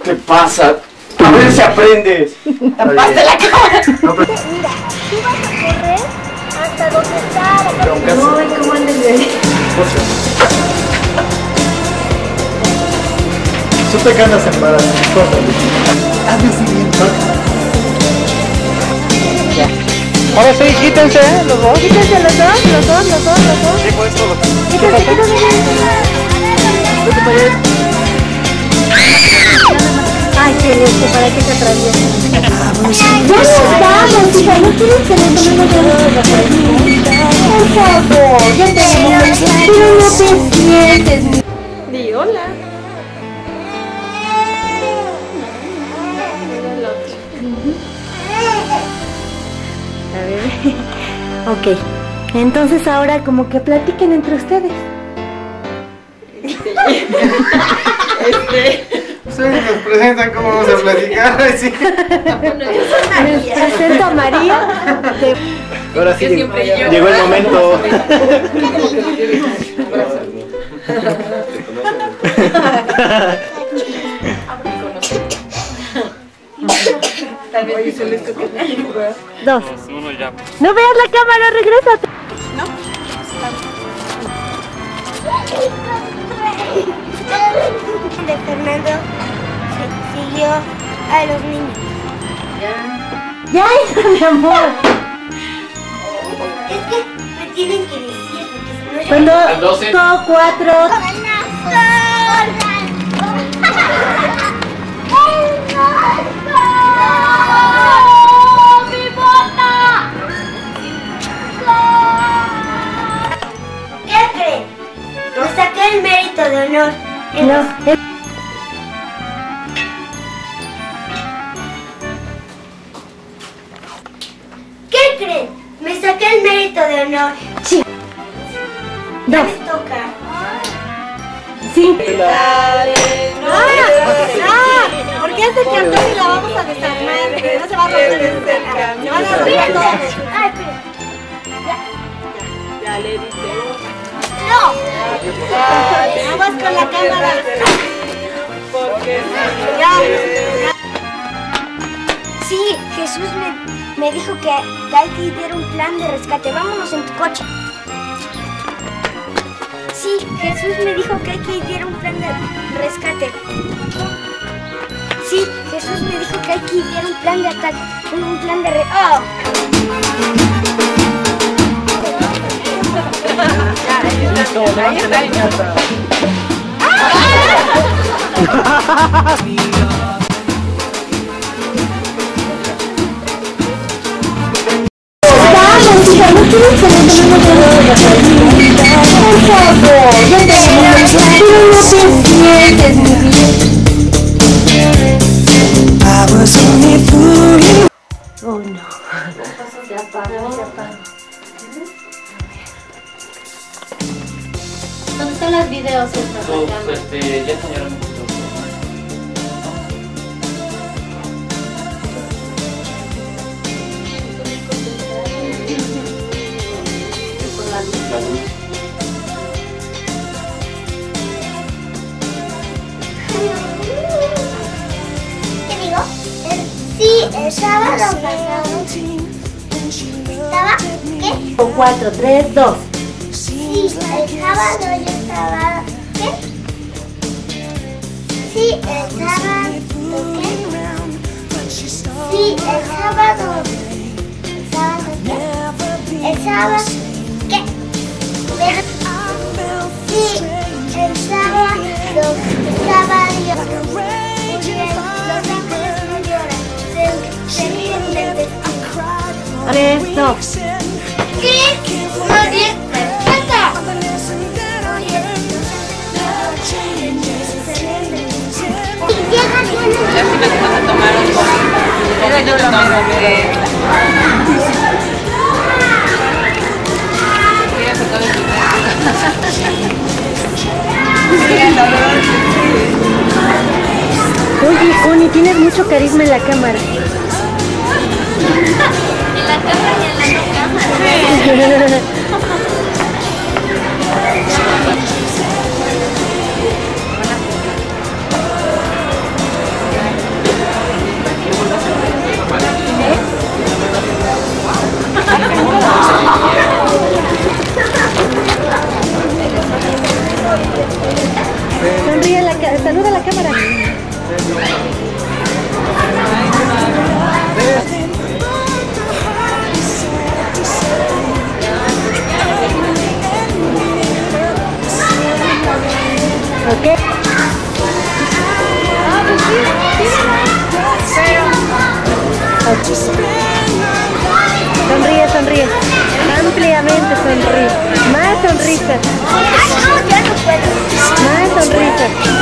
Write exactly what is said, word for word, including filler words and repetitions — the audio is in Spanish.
¿Qué pasa? A ver si aprendes. Tapaste la cámara. No, pero... Mira, tú vas a correr hasta donde está la Pero cámara. casi- Ay, cómo andes bien. Tú te ganas en parar, córtale. Hazme así bien, ya. Ahora sí, quítense, ¿eh? Los dos. Quítense los dos, los dos, los dos, los dos. Sí, pues todo. Quítense, quítense, quítense. Ay, qué leche, para que se atraviesen. Ya nos vamos, hija, no quieres que nos tomemos de los por favor, ya te vamos. Pero no te sientes. Di hola. Mira el otro. A ver. Ok. Entonces ahora como que platiquen entre ustedes. Este. Ustedes nos presentan cómo vamos a platicar, sí. Les presento a María. de- Ahora sí, Que siempre yo. llegó el momento. Oye, se les toca la lengua. Dos. Uno ya. No veas la cámara, regrésate. De Fernando si- siguió a los niños. Ya, hija, mi amor. Es que me tienen que decir, porque si no yo... Cuando Al doce. todo cuatro. ¡Mi bota! ¿Qué creen? Me saqué el mérito de honor. en No, los- es- ¿Qué creen? Me saqué el mérito de honor. sí. Ya Dos. me toca. Cinco. Dale, no. Ah, ¿por qué hace cartón y la vamos a desarmar? Porque no se va a romper el Eres el Se van a camino. romper todos. Ay, espera. Ya le dije. No. Dale, Aguas con la no te cámara. das- Porque si Ya. Sí, Jesús me, me dijo que, que hay que ir a un plan de rescate. Vámonos en tu coche. Sí, Jesús me dijo que hay que ir a un plan de rescate. Sí, Jesús me dijo que hay que ir a un plan de ataque. Un, un plan de re... ¡Oh! ahí está, ahí está. Vamos, hija, no quieres que nos tomemos de los por favor, ya te vamos. Pero no te sientes, mi vida. Oh, no. Se apagó. ¿Dónde están los videos estos? Todos, acá? este, ya enseñaron un poquito. La luz. ¿Qué digo? El- sí, el sábado pasado. ¿Estaba? ¿Qué? Con cuatro, tres, dos. Sí, el sábado yo estaba... ¿Qué? Sí, el sábado... ¿Qué? Sí, el sábado... ¿El sábado qué? ¿El sábado qué? Pero- Sí, el sábado... Estaba yo... Los ángeles no lloran. Se, se ríen desde... Tres, dos. ¿Qué? No, diez, perfecto. Y llega bien. Ya sí me vas a tomar un poquito. Era yo lo que quería sacar el Oye, Connie, tienes mucho carisma en la cámara. En la cámara y en la no cámara. saluda a la cámara. Ok. Sonríe, sonríe. Ampliamente sonríe. Más sonrisas. Más sonrisas.